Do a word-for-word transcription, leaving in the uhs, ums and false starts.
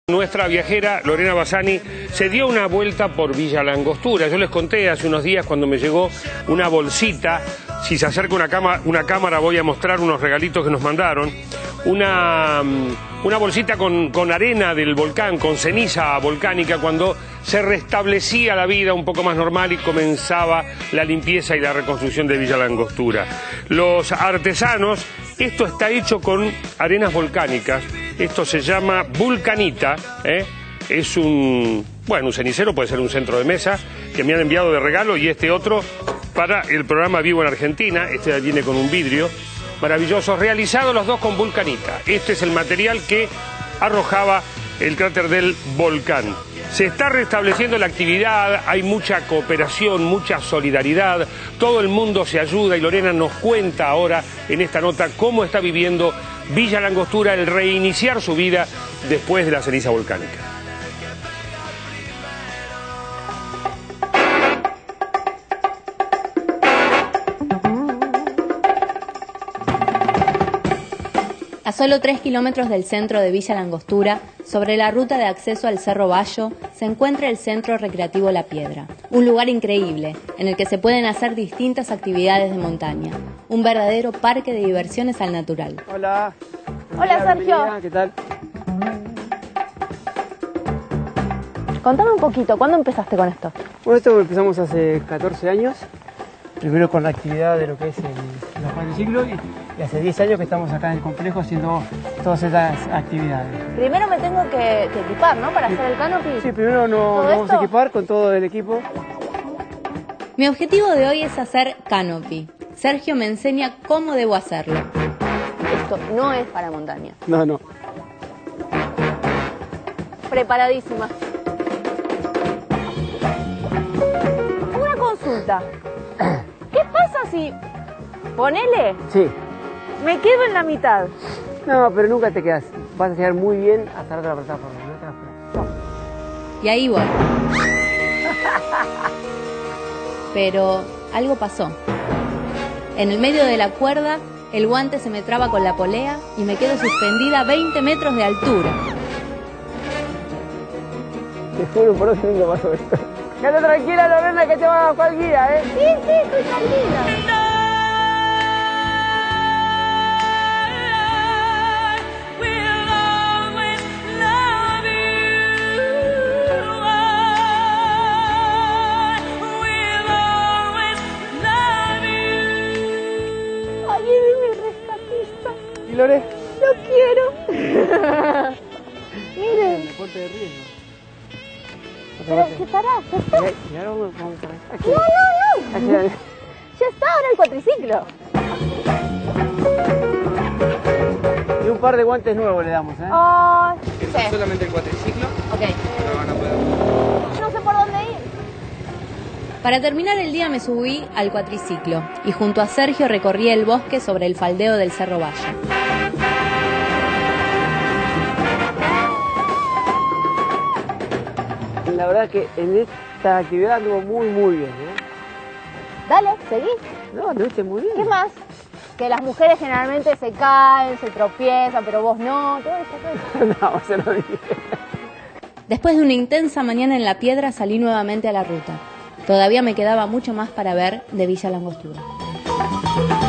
Nuestra viajera, Lorena Bassani, se dio una vuelta por Villa La Angostura. Yo les conté hace unos días cuando me llegó una bolsita. Si se acerca una, cama, una cámara voy a mostrar unos regalitos que nos mandaron. Una, una bolsita con, con arena del volcán, con ceniza volcánica, cuando se restablecía la vida un poco más normal y comenzaba la limpieza y la reconstrucción de Villa La Angostura. Los artesanos, esto está hecho con arenas volcánicas. Esto se llama vulcanita, ¿eh? Es un, bueno, un cenicero, puede ser un centro de mesa, que me han enviado de regalo, y este otro para el programa Vivo en Argentina. Este viene con un vidrio maravilloso, realizados los dos con vulcanita. Este es el material que arrojaba el cráter del volcán. Se está restableciendo la actividad, hay mucha cooperación, mucha solidaridad, todo el mundo se ayuda, y Lorena nos cuenta ahora en esta nota cómo está viviendo Villa La Angostura el reiniciar su vida después de la ceniza volcánica. A solo tres kilómetros del centro de Villa La Angostura, sobre la ruta de acceso al Cerro Bayo, se encuentra el Centro Recreativo La Piedra, un lugar increíble en el que se pueden hacer distintas actividades de montaña, un verdadero parque de diversiones al natural. Hola. Hola, Sergio. ¿Qué tal? Contame un poquito, ¿cuándo empezaste con esto? Bueno, esto empezamos hace catorce años, primero con la actividad de lo que es el, los cuatriciclos, y, y hace diez años que estamos acá en el complejo haciendo todas estas actividades. Primero me tengo que, que equipar, ¿no? Para sí. hacer el canopy. Sí, primero nos vamos a equipar con todo el equipo. Mi objetivo de hoy es hacer canopy. Sergio me enseña cómo debo hacerlo. Esto no es para montaña. No, no. Preparadísima. Una consulta. ¿Qué pasa si, ponele, Sí. me quedo en la mitad? No, pero nunca te quedas. Vas a llegar muy bien hasta la otra plataforma. No te vas a... Y ahí voy. Pero algo pasó. En el medio de la cuerda, el guante se me traba con la polea y me quedo suspendida a veinte metros de altura. Te juro por Dios que nunca pasó esto. Quédate tranquila, Lorena, que te va a bajar el guía, ¿eh? Sí, sí, estoy tranquila. ¿Y Lore? ¡Lo quiero! Miren. Deporte de riesgo. Pero, ¿qué pará? ¿Ya está? Y ahora vamos a ver. Aquí. No, no, no. Aquí. Ya está, ahora el cuatriciclo. Y un par de guantes nuevos le damos, ¿eh? Oh, sí. Solamente el cuatriciclo. Ok. No van a poder. No sé por dónde ir. Para terminar el día me subí al cuatriciclo y junto a Sergio recorrí el bosque sobre el faldeo del Cerro Bayo. La verdad que en esta actividad anduvo muy, muy bien, ¿eh? Dale, seguí. No, anduviste muy bien. ¿Qué más? Que las mujeres generalmente se caen, se tropiezan, pero vos no. Todo eso, todo eso. No, se lo dije. Después de una intensa mañana en La Piedra salí nuevamente a la ruta. Todavía me quedaba mucho más para ver de Villa La Angostura.